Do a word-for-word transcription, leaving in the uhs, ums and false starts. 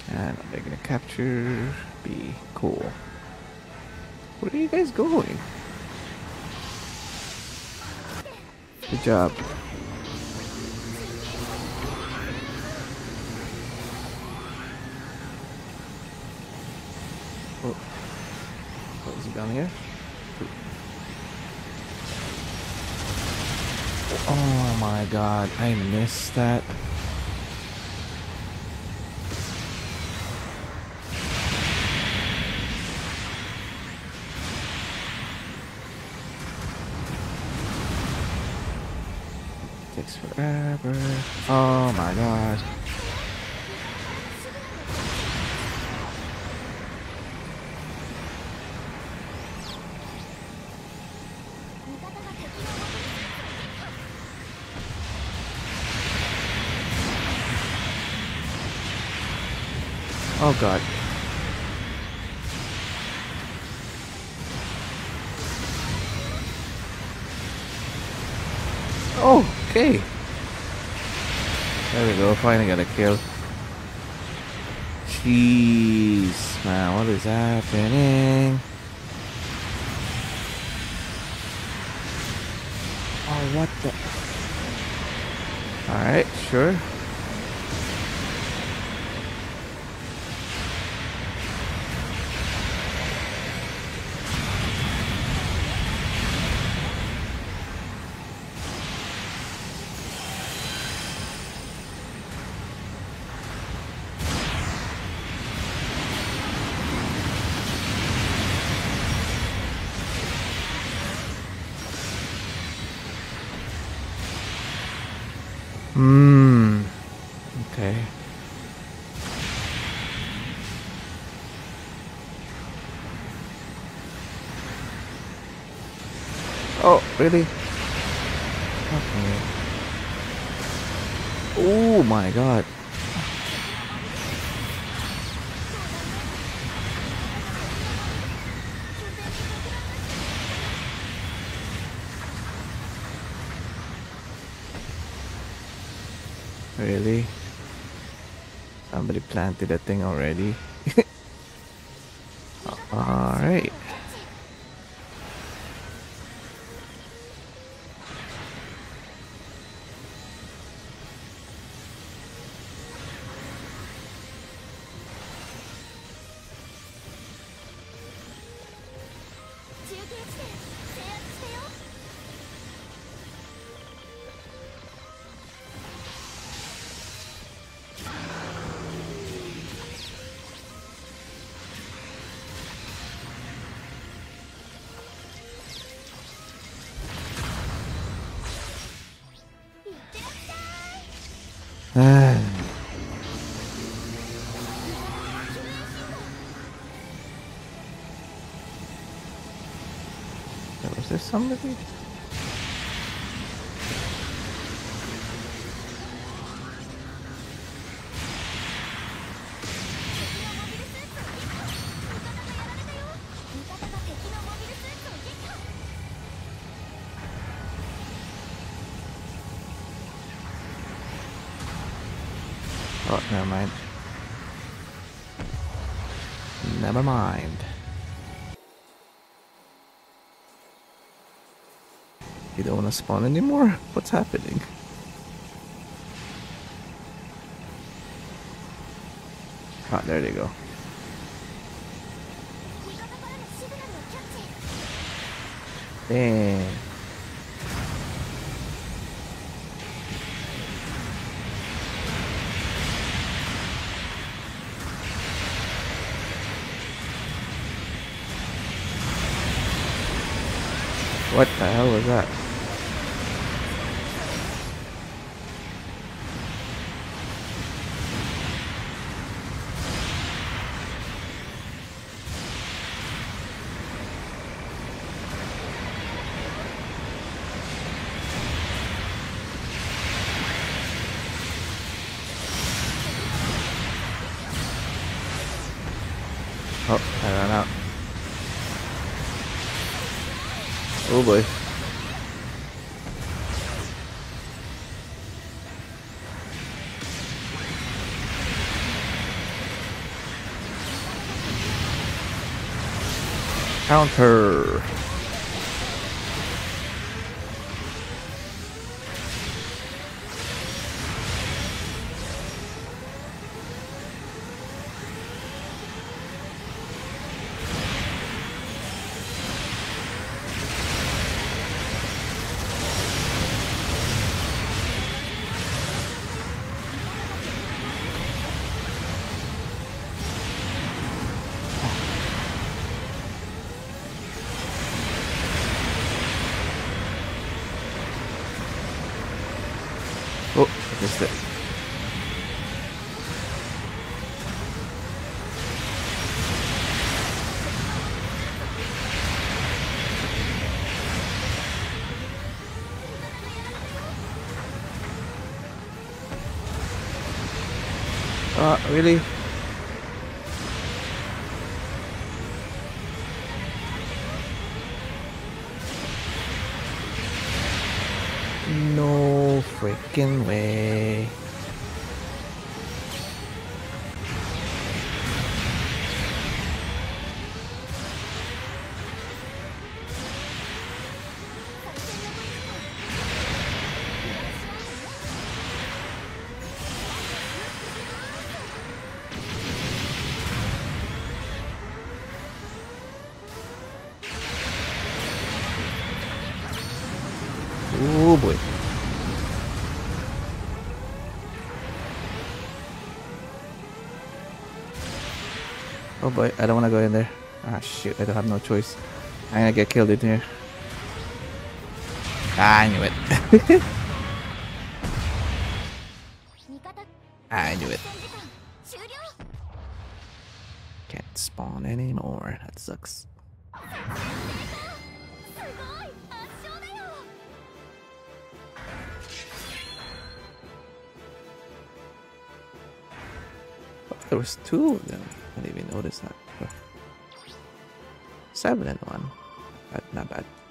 And they're gonna capture B. Cool. Where are you guys going? Good job. Oh, what is he down here? Oh my god, I missed that. Takes forever. Oh my god. Oh god. Oh, okay. There we go, finally got a kill. Jeez, man, what is happening? Oh, what the? Alright, sure. Hmm. Okay. Oh, really? Okay. Oh my god. Really? Somebody planted a thing already. Alright. Was there somebody? Oh, never mind. Never mind. You don't want to spawn anymore? What's happening? Ah, there they go. Damn. What the hell was that? Oh, I ran out. Oh boy. Counter. Oh, I missed it. Uh, really? No freaking way. Oh boy. Oh boy, I don't want to go in there. Ah shoot, I don't have no choice. I'm gonna get killed in here. Ah, I knew it. I knew it. Can't spawn anymore. That sucks. There was two of them. I didn't even notice that. Seven and one. Not bad.